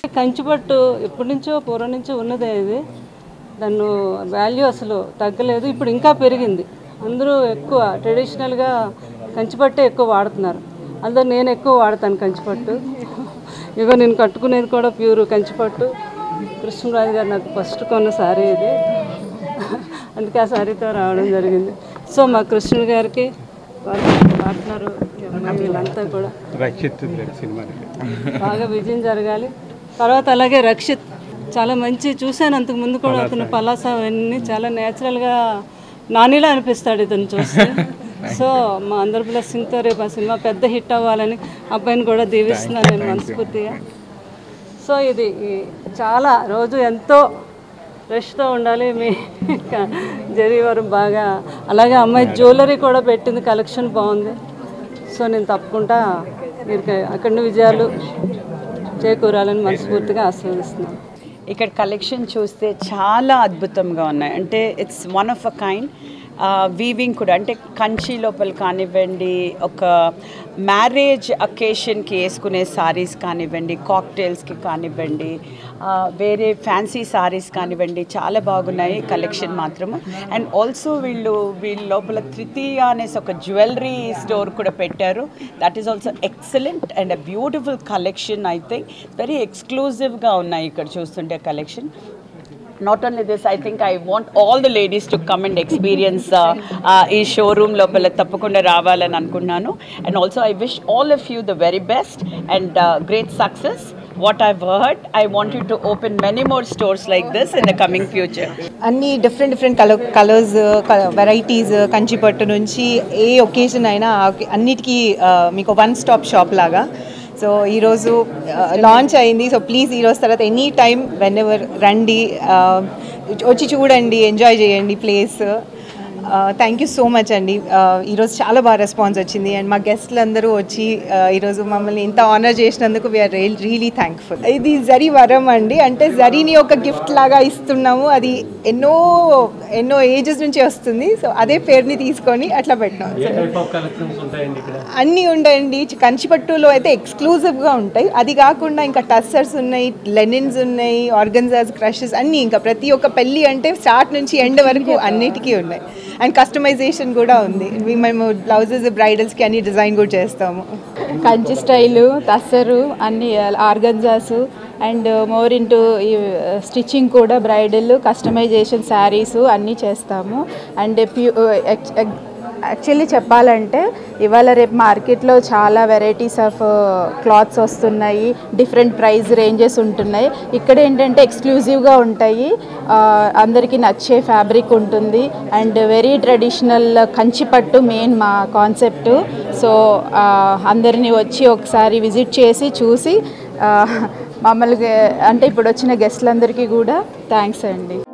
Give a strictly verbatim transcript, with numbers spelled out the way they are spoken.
కంచిపట్టు ఎప్పటి నుంచో పూర్వం నుంచో ఉన్నదే ఇది. దాన్ని వాల్యూ అసలు తగ్గలేదు, ఇప్పుడు ఇంకా పెరిగింది. అందరూ ఎక్కువ ట్రెడిషనల్గా కంచిపట్టే ఎక్కువ వాడుతున్నారు. అందులో నేను ఎక్కువ వాడతాను కంచిపట్టు. ఇగో నేను కట్టుకునేది కూడా ప్యూర్ కంచిపట్టు. కృష్ణరాజు గారు నాకు ఫస్ట్ కొన్న శారీ ఇది, అందుకే ఆ శారీతో రావడం జరిగింది. సో మా కృష్ణుడు గారికి పార్ట్నరు వీళ్ళంతా కూడా బాగా విజయం జరగాలి. తర్వాత అలాగే రక్షిత్ చాలా మంచి చూశాను అంతకు ముందు కూడా, అతను పలాస అవన్నీ చాలా న్యాచురల్గా నానిలా అనిపిస్తాడు ఇతను చూస్తే. సో మా అందరి బ్లెస్సింగ్తో రేపు ఆ సినిమా పెద్ద హిట్ అవ్వాలని అబ్బాయిని కూడా దీవిస్తున్నాను నేను మనస్ఫూర్తిగా. సో ఇది చాలా రోజు ఎంతో రష్తో ఉండాలి. మీ జరివారు బాగా, అలాగే అమ్మాయి జ్యువెలరీ కూడా పెట్టింది, కలెక్షన్ బాగుంది. సో నేను తప్పకుండా మీరు అక్కడి విజయాలు చేకూరాలని మనస్ఫూర్తిగా ఆశీర్వదిస్తున్నాను. ఇక్కడ కలెక్షన్ చూస్తే చాలా అద్భుతంగా ఉన్నాయి. అంటే it's one of a kind. Weaving కూడా అంటే కంచి లోపల కానివ్వండి, ఒక మ్యారేజ్ అకేషన్కి వేసుకునే సారీస్ కానివ్వండి, కాక్టైల్స్కి కానివ్వండి, వేరే ఫ్యాన్సీ సారీస్ కానివ్వండి, చాలా బాగున్నాయి కలెక్షన్ మాత్రము. అండ్ ఆల్సో వీళ్ళు వీళ్ళ లోపల తృతీయ అనేసి ఒక జ్యువెలరీ స్టోర్ కూడా పెట్టారు. That is also excellent and a beautiful collection. అయితే వెరీ ఎక్స్క్లూజివ్గా ఉన్నాయి ఇక్కడ చూస్తుంటే collection. Not only this, I think I want all the ladies to come and experience ee showroom lopala tappakunda ravalani anukunnanu. And also I wish all of you the very best and uh, great success. What I've heard, I want you to open many more stores like this in the coming future. Anni different different color colors varieties kanchipattu nunchi ఏ occasion అయినా అన్నిటికీ మీకు one stop shop లాగా. So ఈరోజు launch అయింది. So please ఈరోజు తర్వాత any time when ever రండి, వచ్చి చూడండి, ఎంజాయ్ చేయండి place. Thank you so much అండి. ఈరోజు చాలా బాగా రెస్పాన్స్ వచ్చింది అండ్ మా గెస్ట్లు అందరూ వచ్చి ఈరోజు మమ్మల్ని ఇంత ఆనర్ చేసినందుకు వీఆర్ రియలీ థ్యాంక్ఫుల్. ఇది జరీ వరం అండి, అంటే జరీని ఒక గిఫ్ట్ లాగా ఇస్తున్నాము. అది ఎన్నో ఎన్నో ఏజెస్ నుంచి వస్తుంది. సో అదే పేరుని తీసుకొని అట్లా పెట్టినాం. అన్నీ ఉంటాయండి. కంచిపట్టులో అయితే ఎక్స్క్లూజివ్గా ఉంటాయి. అది కాకుండా ఇంకా టస్సర్స్ ఉన్నాయి, లెనిన్స్ ఉన్నాయి, ఆర్గన్జాస్, క్రషెస్ అన్నీ, ఇంకా ప్రతి ఒక్క పెళ్ళి అంటే స్టార్ట్ నుంచి ఎండ్ వరకు అన్నిటికీ ఉన్నాయి. అండ్ కస్టమైజేషన్ కూడా ఉంది. మేము బ్లౌజెస్ బ్రైడల్స్కి అన్ని డిజైన్ కూడా చేస్తాము. కంచి స్టైలు, తస్సరు, అన్ని ఆర్గన్జాసు అండ్ మోర్ ఇంటూ ఈ స్టిచ్చింగ్ కూడా బ్రైడల్ కస్టమైజేషన్ శారీసు అన్నీ చేస్తాము. అండ్ ప్యూ యాక్చువల్లీ చెప్పాలంటే ఇవాళ రేపు మార్కెట్లో చాలా వెరైటీస్ ఆఫ్ క్లాత్స్ వస్తున్నాయి, డిఫరెంట్ ప్రైస్ రేంజెస్ ఉంటున్నాయి. ఇక్కడ ఏంటంటే ఎక్స్క్లూజివ్గా ఉంటాయి, అందరికీ నచ్చే ఫ్యాబ్రిక్ ఉంటుంది అండ్ వెరీ ట్రెడిషనల్ కంచిపట్టు మెయిన్ మా కాన్సెప్ట్. సో అందరినీ వచ్చి ఒకసారి విజిట్ చేసి చూసి మమ్మల్ని అంటే ఇప్పుడు వచ్చిన గెస్ట్లందరికీ కూడా థ్యాంక్స్ అండి.